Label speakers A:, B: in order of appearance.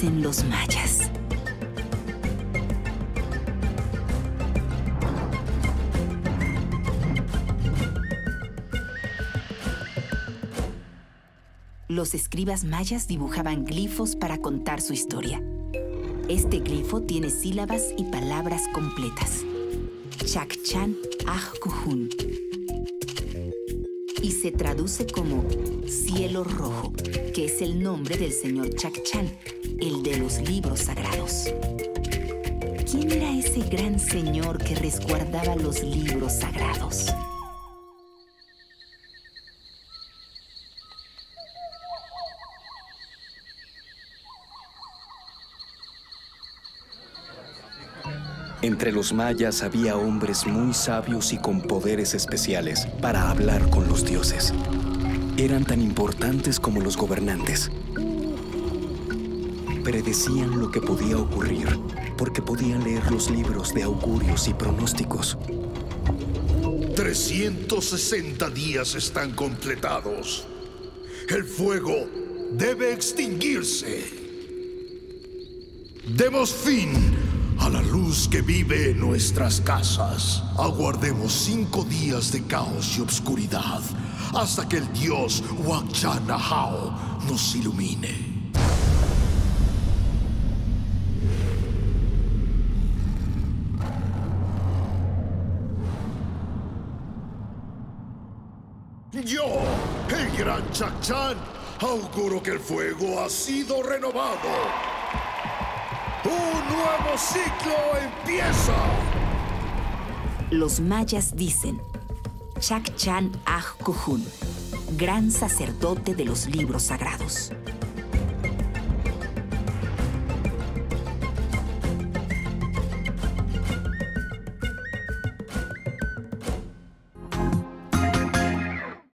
A: dicen los mayas. Los escribas mayas dibujaban glifos para contar su historia. Este glifo tiene sílabas y palabras completas. Chacchán Ajcujún. Y se traduce como cielo rojo, que es el nombre del señor Chacchán, el de los libros sagrados. ¿Quién era ese gran señor que resguardaba los libros sagrados?
B: Entre los mayas había hombres muy sabios y con poderes especiales para hablar con los dioses. Eran tan importantes como los gobernantes. Predecían lo que podía ocurrir porque podían leer los libros de augurios y pronósticos.
C: 360 días están completados. El fuego debe extinguirse. Demos fin a la luz que vive en nuestras casas. Aguardemos 5 días de caos y obscuridad hasta que el dios Huachanahao nos ilumine. Yo, el gran Chacchán, auguro que el fuego ha sido renovado. ¡Un nuevo ciclo empieza!
A: Los mayas dicen Chacchán Ajcujún, gran sacerdote de los libros sagrados.